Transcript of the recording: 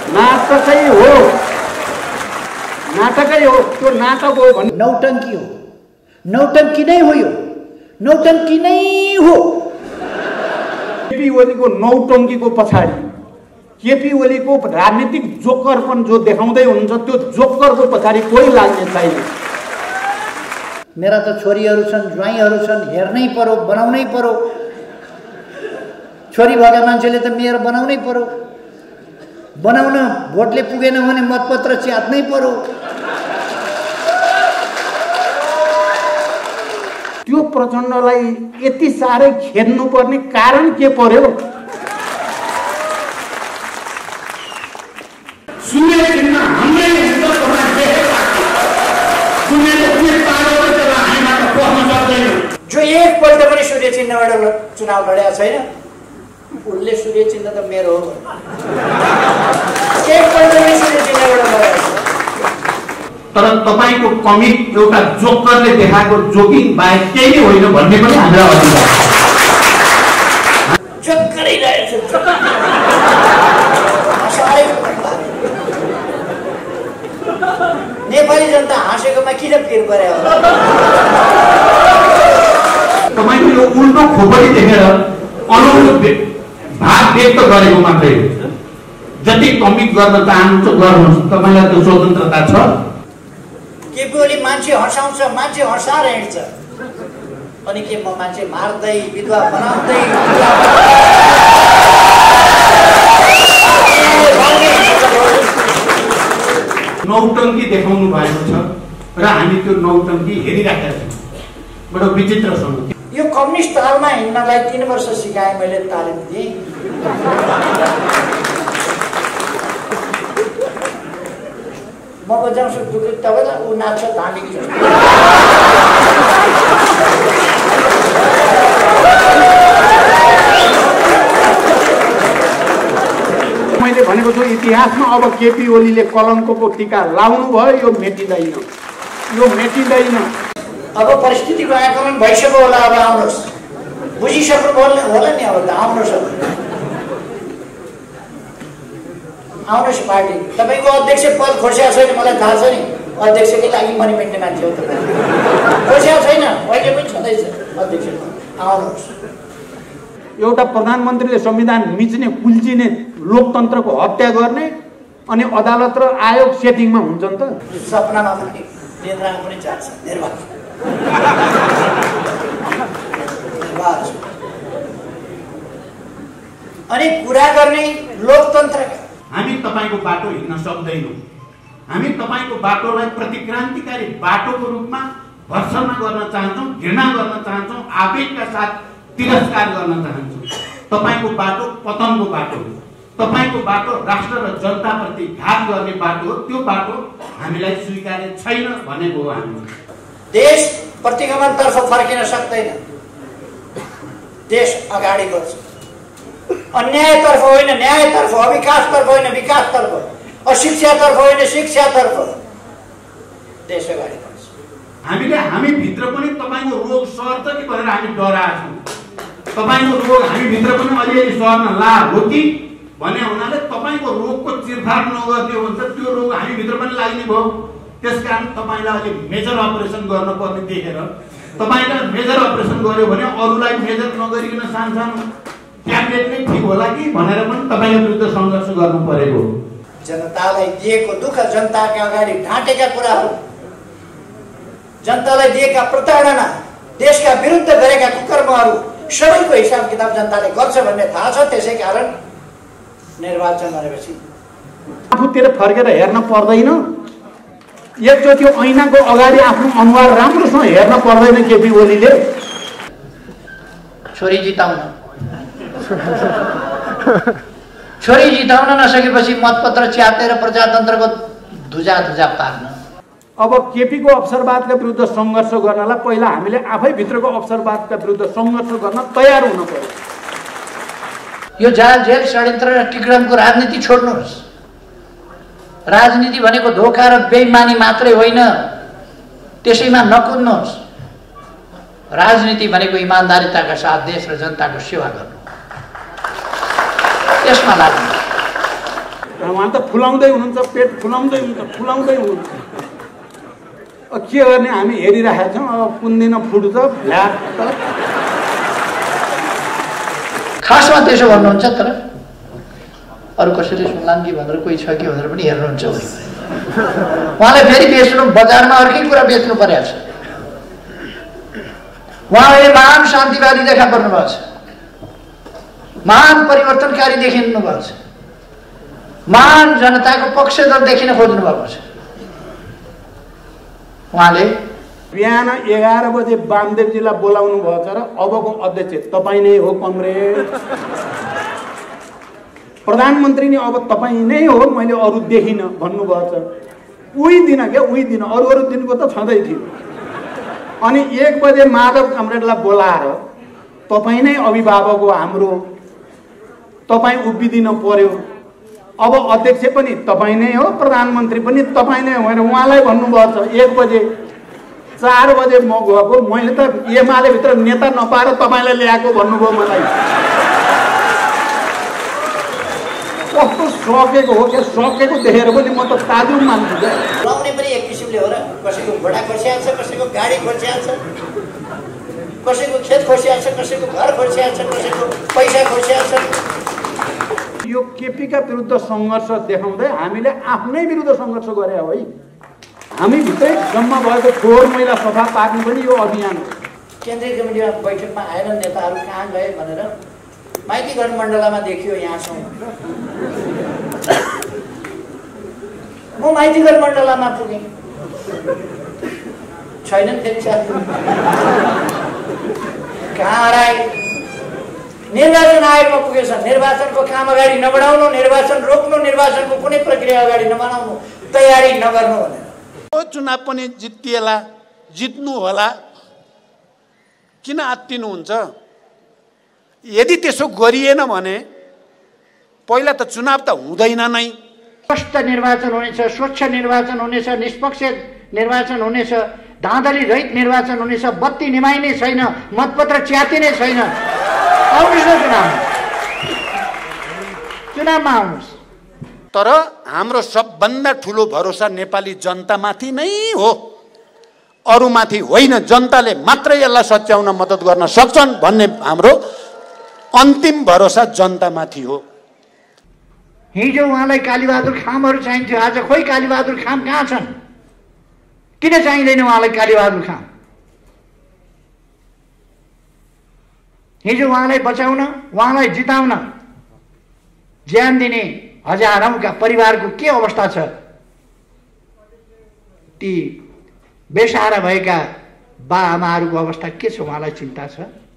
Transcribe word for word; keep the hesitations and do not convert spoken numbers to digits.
नाटकै हो, नाटकै हो, त्यो नाटक हो भने नौटंकी हो, नौटंकी नै हो, यो नौटंकी नै हो। केपी ओलीको नौटंकीको पछाडि केपी ओलीको राजनीतिक जोकरपन जो देखाउँदै हुनुहुन्छ त्यो जोकरको पछाडि कोही लाग्ने छैन। मेरा त छोरीहरू छन्, ज्वाइँहरू छन्, हेर्नै पर्यो, बनाउनै पर्यो। छोरी भएका मान्छेले त मेयर बनाउनै पर्यो, बनाउन भोटले पुगेन भने मतपत्र च्यात्नै पर्यो। त्यो प्रचण्डलाई यति साह्रै खेद्नुपर्ने कारण के पर्यो? सूर्य चिन्ह हाम्रै जो एकपल्ट पनि सूर्य चिन्हबाट चुनाव लडेको छैन उसले सूर्य चिन्ह त मेरो हो। एकपल्ट पनि सूर्य चिन्हबाट लडेको छ। तर तपाईको कमिक एउटा जोकरले देखाएको जोकिङ बाहेक केही नै होइन भन्ने पनि हाम्रो अधिकार छ। जोकरै रहेछ। नेपाली जनता हाँसेकोमा किन पिर पर्यो होला? तपाईको यो उल्टो खोपडी देखेर अनौठो भाव व्यक्त गरेको मात्रै हो। जति कमिक गर्न चाहनुहुन्छ गर्नुहोस्, तपाईलाई त्यो स्वतन्त्रता छ। केपी ओली मान्छे हँसाउँछ, मान्छे हँसाएर हिँड्छ, अनि के म मान्छे मार्दै विधवा बनाउँदै नौटंकी देखाउनु भएको छ र हामी त्यो नौटंकी हेरिराखेका छौँ। बडो विचित्रसँग यो कम्युनिस्ट तालमा हिँड्नलाई तीन वर्ष सिकाएँ मैले, तालिम दिएँ। म बजाउँछु दुःख तपाईँलाई, ऊ नाच्छ धाँडीको जस्तो। मैले भनेको छु इतिहासमा अब केपी ओलीले कलङ्कको टीका लाउनु भयो, यो मेटिँदैन, यो मेटिँदैन। अब परिस्थितिको आकलन भइसक्यो होला, अब आउनुहोस्, बुझिसक्नु बोल्ने होला नि, अब त आउनुहोस्, अब आउनुहोस् पार्टी। तपाईँको अध्यक्ष पद खोज्या छैन, मलाई थाहा छ नि, अध्यक्षकै लागि मनी मिल्ने मान्छे हो तपाईँ। खोज्या छैन, अहिले पनि छँदैछ अध्यक्ष पद। आउनुहोस्। एउटा प्रधानमन्त्रीले संविधान मिच्ने, कुल्चिने, लोकतन्त्रको हत्या गर्ने अनि अदालत र आयोग सेटिङमा हुन्छ नि त। सपनामा पनि केन्द्रमा पनि जान्छ निर्वाचन। अनि कुरा गर्ने लोकतन्त्रका हामी तपाईको बाटो हिँड्न सक्दैनौँ। हामी तपाईको बाटोलाई प्रतिक्रान्तिकारी बाटोको रूपमा भर्सना गर्न चाहन्छौँ, घृणा गर्न चाहन्छौँ, आवेगका साथ तिरस्कार गर्न चाहन्छौँ। तपाईको बाटो पतनको बाटो हो। तपाईको बाटो राष्ट्र र जनताप्रति घात गर्ने बाटो हो। त्यो बाटो हामीलाई स्वीकार्य छैन भनेको हो। हामी देश प्रतिगमनतर्फ फर्किन सक्दैन, देश अगाडि बढ्छ। अन्यायतर्फ होइन न्यायतर्फ, अविकासतर्फ होइन विकासतर्फ, अशिक्षातर्फ होइन शिक्षातर्फ देश अगाडि बढ्छ। हामीले हामी भित्र पनि तपाईको रोग सर्छ कि भनेर हामी डराएका छौँ। तपाईको रोग हामी भित्र पनि अलिअलि सर्न ला हो कि भने हुनाले तपाईको रोगको चिरफार नगर्ने हुन्छ, त्यो रोग हामी भित्र पनि लाग्ने भयो। त्यसकारण तपाईलाई अलि मेजर अपरेसन गर्नुपर्ने देखेर तपाईलाई मेजर अपरेसन गर्यो भने अरूलाई मेजर नगरिकन सानसानो क्याबिनेट नै ठिक होला कि भनेर पनि तपाईको विरुद्ध सङ्घर्ष गर्नु परेको। जनतालाई दिएको दुःख, जनताका अगाडि ढाँटेका कुराहरू, जनतालाई दिएका प्रताडना, देशका विरुद्ध गरेका कुकर्महरू सबैको हिसाब किताब जनताले गर्छ भन्ने थाहा छ। त्यसै कारण निर्वाचन गरेपछि आफूतिर फर्केर हेर्न पर्दैन। एकचोटि ऐनाको अगाडि आफ्नो अनुहार राम्रोसँग हेर्न पर्दैन केपी ओलीले। छोरी जिताउन छोरी जिताउन नसकेपछि मतपत्र च्यातेर प्रजातन्त्रको धुजा धुजा पार्न। अब केपीको अवसरवादका विरुद्ध सङ्घर्ष गर्नलाई पहिला हामीले आफै भित्रको अवसरवादका विरुद्ध सङ्घर्ष गर्न तयार हुनु पर्यो। यो जाल जेल षड्यन्त्र र टिक्रमको राजनीति छोड्नुहोस्। राजनीति भनेको धोका र बेइमानी मात्रै होइन, त्यसैमा नकुद्नुहोस्। राजनीति भनेको इमानदारिताका साथ देश र जनताको सेवा गर्नु, त्यसमा लाग्नु। उहाँ त फुलाउँदै हुनुहुन्छ, पेट फुलाउँदै हुनुहुन्छ, फुलाउँदै हुनुहुन्छ। अब के गर्ने, हामी हेरिरहेका छौँ। अब कुन दिन फुट्छ भ्ल्याट। खासमा त्यसो भन्नुहुन्छ, तर अरू कसैले सुन्लान् कि भनेर कोही छ कि भनेर पनि हेर्नुहुन्छ। उहाँलाई फेरि बेच्नु, बजारमा अर्कै कुरा बेच्नु परेको छ। उहाँले महान शान्तिवादी देखा पर्नु भएको छ, महान परिवर्तनकारी देखिनु भएको छ, महान जनताको पक्षधर देखिन खोज्नु भएको छ। उहाँले बिहान एघार बजे वामदेवजीलाई बोलाउनु भएको छ र अबको अध्यक्ष तपाईँ नै हो कमरेड, प्रधानमन्त्री नै अब तपाईँ नै हो, मैले अरू देखिनँ भन्नुभएको छ। उही दिन क्या, उही दिन, अरू अरू दिनको त छँदै थियो। अनि एक बजे माधव कमरेडलाई बोलाएर तपाईँ नै अभिभावक हो हाम्रो, तपाईँ उभिदिनु पर्यो, अब अध्यक्ष पनि तपाईँ नै हो, प्रधानमन्त्री पनि तपाईँ नै हो भनेर उहाँलाई भन्नुभएको छ। एक बजे चार बजे म गएको, मैले त एमाले भित्र नेता नपाएर तपाईँलाई ल्याएको भन्नुभयो मलाई। कस्तो सकेको हो क्या, सकेको देखेर पनि म त ताजुब मान्छु क्या। लाउने पनि एक किसिमले हो र, कसैको घोडा खोसिएको छ, कसैको गाडी खोसिएको छ, कसैको खेत खोसिएको छ, कसैको घर खोसिएको छ, कसैको पैसा खोसिएको छ। यो केपीका विरुद्ध सङ्घर्ष देखाउँदै हामीले आफ्नै विरुद्ध सङ्घर्ष गरे हो है। हामी भित्रै जम्मा भएको फोहोर मैला सफा पार्ने पनि यो अभियान हो। केन्द्रीय कमिटीमा बैठकमा आएनन् नेताहरू, कहाँ गए भनेर माइती गठबन्धनमा देखियो। यहाँ छौँ म, माइती गठबन्धनमा पुगेँ, छैनन् फेरि साथी। कहाँ हराए? निर्वाचन आयोगमा पुगेछ। निर्वाचनको काम अगाडि नबढाउनु, निर्वाचन रोक्नु, निर्वाचनको कुनै प्रक्रिया अगाडि नबढाउनु, तयारी नगर्नु भनेर। यो चुनाव पनि जितिएला, जित्नु होला, किन आत्तिनुहुन्छ? यदि त्यसो गरिएन भने पहिला त चुनाव त हुँदैन नै। स्वस्थ निर्वाचन हुनेछ, स्वच्छ निर्वाचन हुनेछ, निष्पक्ष निर्वाचन हुनेछ, धाँधली रहित निर्वाचन हुनेछ, बत्ती निभाइने छैन, मतपत्र च्यातिने छैन। आउनुहोस् न चुनावमा, चुनावमा आउनुहोस्। तर हाम्रो सबभन्दा ठुलो भरोसा नेपाली जनतामाथि नै हो, अरूमाथि होइन। जनताले मात्रै यसलाई सच्याउन मद्दत गर्न सक्छन् भन्ने हाम्रो अन्तिम भरोसा जनतामाथि हो। हिजो उहाँलाई कालीबहादुर खामहरू चाहिन्थ्यो, आज खोइ कालीबहादुर खाम कहाँ छन्? किन चाहिँदैन उहाँलाई कालीबहादुर खाम? हिजो उहाँलाई बचाउन, उहाँलाई जिताउन ज्यान दिने हजारौंका परिवारको के अवस्था छ? ती बेसहारा भएका बा आमाहरूको अवस्था के छ? उहाँलाई चिन्ता छ?